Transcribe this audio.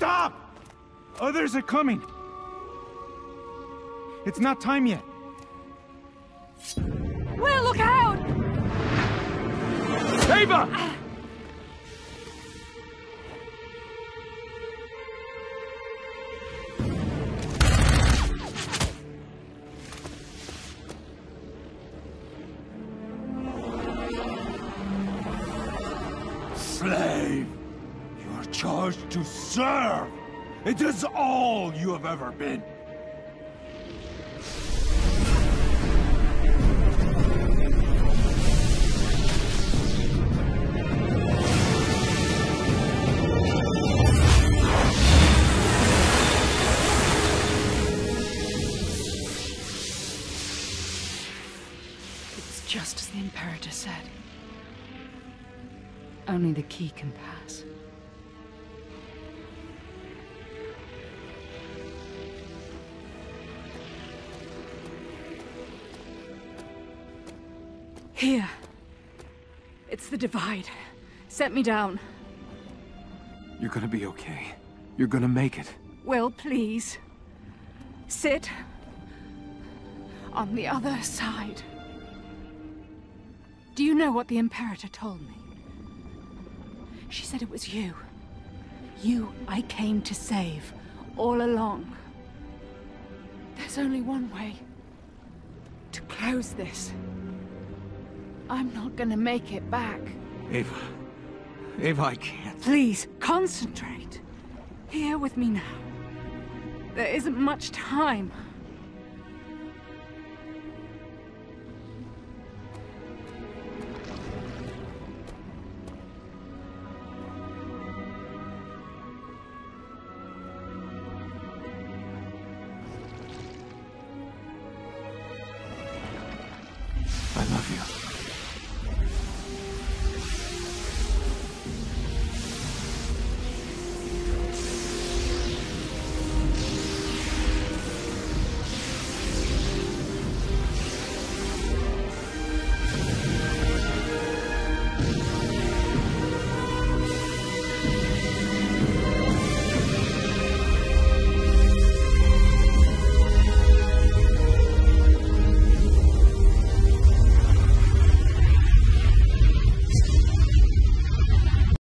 Stop! Others are coming. It's not time yet. Will, look out! Ava! Slave! You are charged to serve! It is all you have ever been! It's just as the Imperator said. Only the key can pass. Here. It's the Divide. Set me down. You're gonna be okay. You're gonna make it. Will, please. Sit. On the other side. Do you know what the Imperator told me? She said it was you. You I came to save, all along. There's only one way to close this. I'm not gonna make it back. Ava. Ava, I can't. Please, concentrate. Here with me now. There isn't much time.